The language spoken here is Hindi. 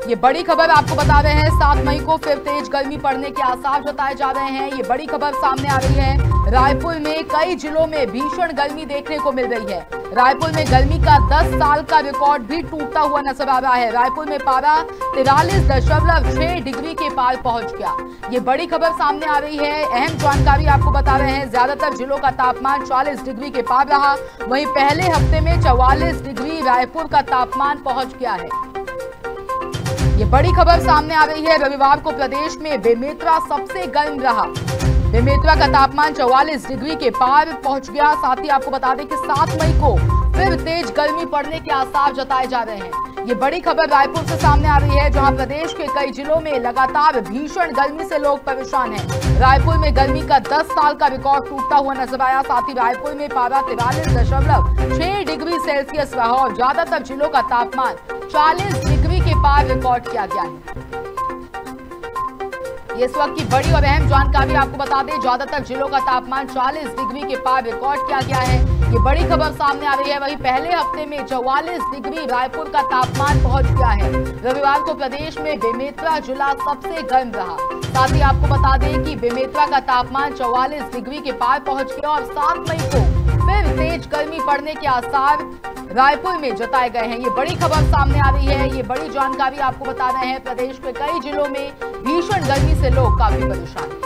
ये बड़ी खबर आपको बता रहे हैं, 7 मई को फिर तेज गर्मी पड़ने के आसार जताए जा रहे हैं। ये बड़ी खबर सामने आ रही है। रायपुर में कई जिलों में भीषण गर्मी देखने को मिल रही है। रायपुर में गर्मी का 10 साल का रिकॉर्ड भी टूटता हुआ नजर आ रहा है। रायपुर में पारा 43.6 डिग्री के पार पहुंच गया। ये बड़ी खबर सामने आ रही है। अहम जानकारी आपको बता रहे हैं, ज्यादातर जिलों का तापमान 40 डिग्री के पार रहा। वहीं पहले हफ्ते में 44 डिग्री रायपुर का तापमान पहुंच गया है। ये बड़ी खबर सामने आ रही है। रविवार को प्रदेश में बेमेतरा सबसे गर्म रहा। बेमेतरा का तापमान 44 डिग्री के पार पहुंच गया। साथ ही आपको बता दें कि 7 मई को फिर तेज गर्मी पड़ने के आसार जताए जा रहे हैं। ये बड़ी खबर रायपुर से सामने आ रही है, जहां प्रदेश के कई जिलों में लगातार भीषण गर्मी से लोग परेशान हैं। रायपुर में गर्मी का 10 साल का रिकॉर्ड टूटता हुआ नजर आया। साथ ही रायपुर में पारा 43.6 डिग्री सेल्सियस रहा और ज्यादातर जिलों का तापमान 40 डिग्री के पार रिकॉर्ड किया गया है। ये इस वक्त की बड़ी और अहम जानकारी आपको बता दें, ज्यादातर जिलों का तापमान 40 डिग्री के पार रिकॉर्ड किया गया है। ये बड़ी खबर सामने आ रही है। वहीं पहले हफ्ते में 44 डिग्री रायपुर का तापमान पहुंच गया है। रविवार को प्रदेश में बेमेतरा जिला सबसे गर्म रहा। साथ ही आपको बता दें कि बेमेतरा का तापमान 44 डिग्री के पार पहुंच गया और 7 मई को फिर तेज गर्मी पड़ने के आसार रायपुर में जताए गए हैं। ये बड़ी खबर सामने आ रही है। ये बड़ी जानकारी आपको बता रहे हैं, प्रदेश के कई जिलों में भीषण गर्मी से लोग काफी परेशान हैं।